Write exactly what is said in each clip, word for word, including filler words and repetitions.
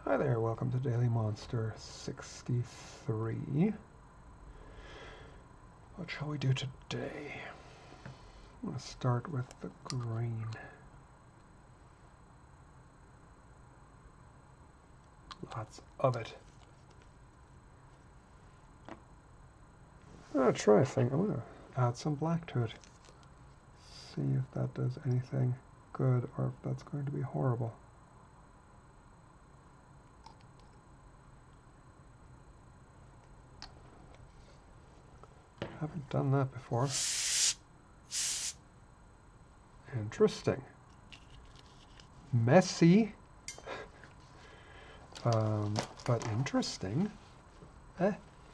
Hi there, welcome to Daily Monster sixty-three. What shall we do today? I'm going to start with the green. Lots of it. I'm going to try a thing. I'm going to add some black to it. See if that does anything good or if that's going to be horrible. Haven't done that before. Interesting. Messy. um, but interesting. Eh.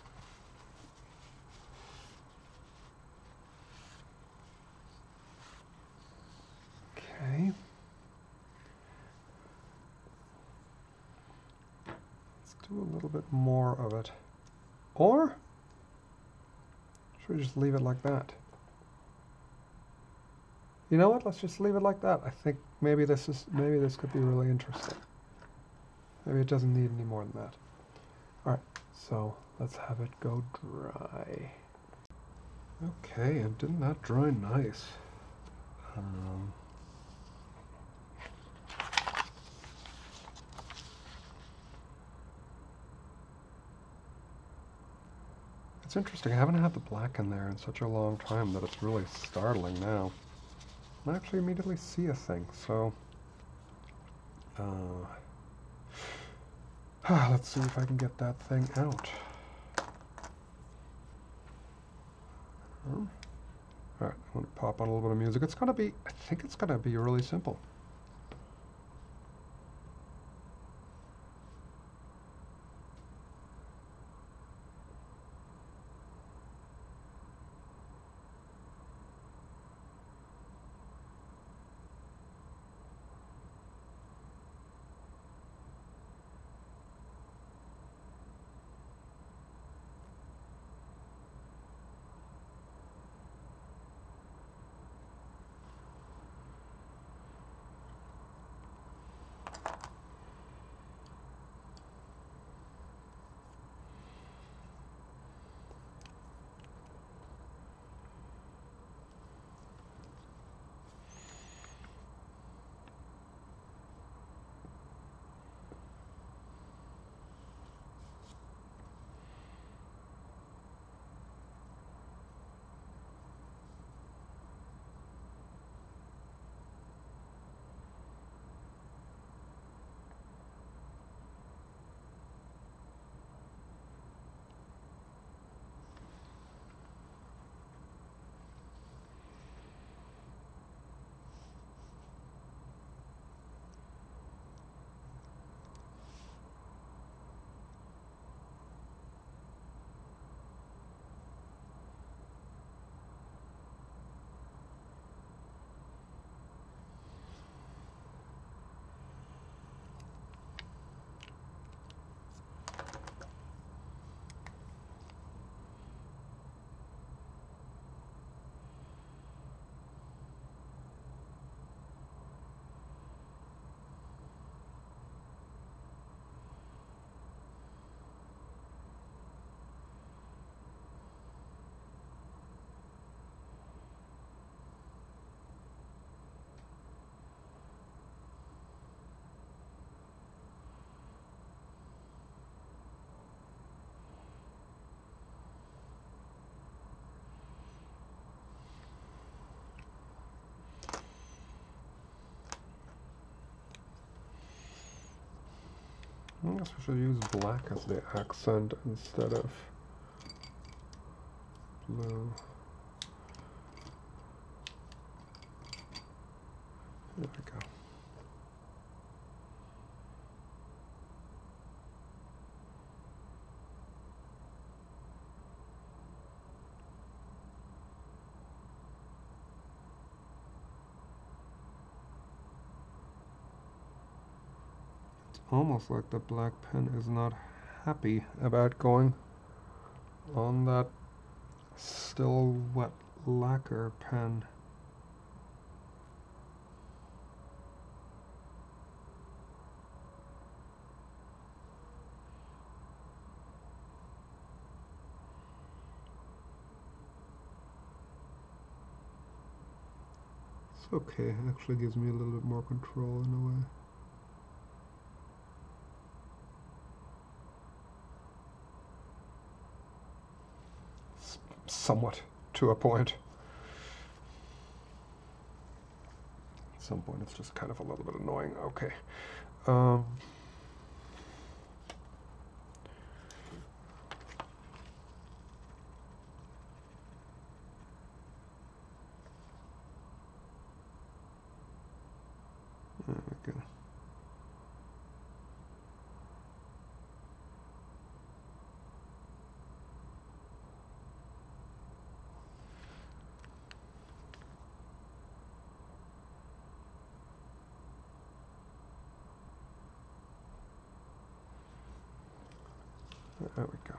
Okay. Let's do a little bit more of it. Or should we just leave it like that? You know what? Let's just leave it like that. I think maybe this is maybe this could be really interesting. Maybe it doesn't need any more than that. All right, so let's have it go dry. Okay, and didn't that dry nice? Um, it's interesting. I haven't had the black in there in such a long time that it's really startling now. I actually immediately see a thing, so uh, let's see if I can get that thing out. Um, Alright, I'm going to pop on a little bit of music. It's going to be, I think it's going to be really simple. I guess we should use black as the accent instead of blue. There we go. Almost like the black pen is not happy about going on that still wet lacquer pen. Okay, it actually gives me a little bit more control in a way. S somewhat, to a point. At some point it's just kind of a little bit annoying. Okay. Um, there we go. There we go.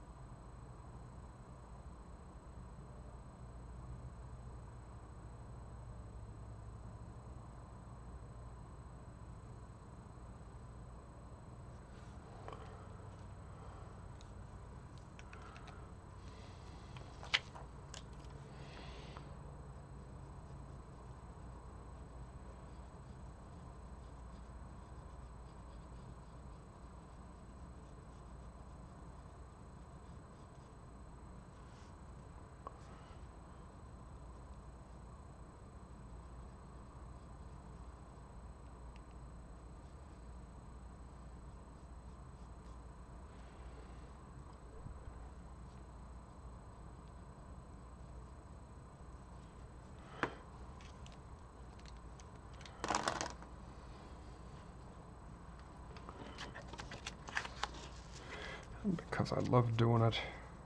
Because I love doing it.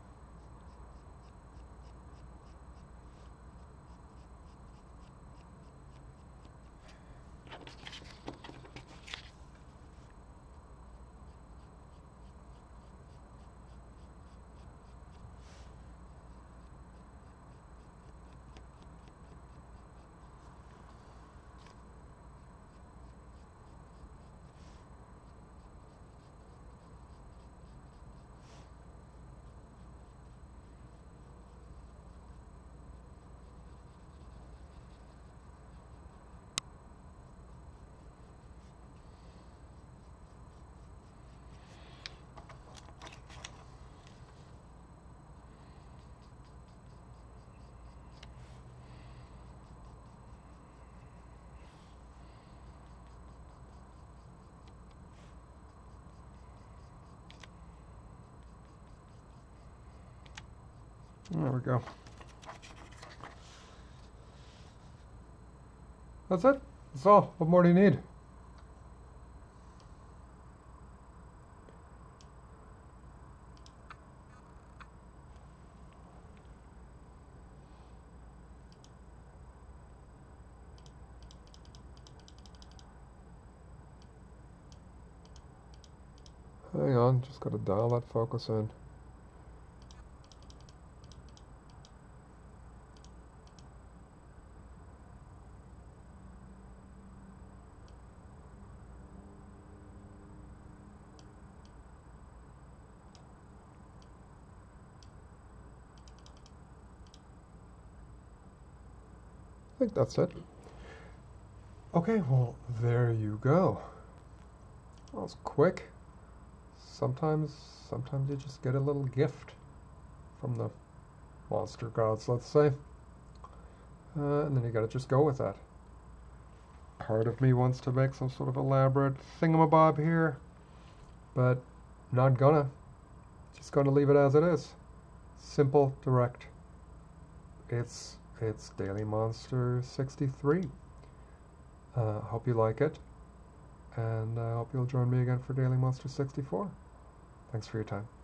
There we go. That's it. That's all. What more do you need? Hang on, just got to dial that focus in. I think that's it. Okay, well, there you go. That was quick. Sometimes, sometimes you just get a little gift from the monster gods, let's say. Uh, and then you gotta just go with that. Part of me wants to make some sort of elaborate thingamabob here, but not gonna. Just gonna leave it as it is. Simple, direct. It's it's Daily Monster sixty-three. Uh, hope you like it, and I uh, hope you'll join me again for Daily Monster sixty-four. Thanks for your time.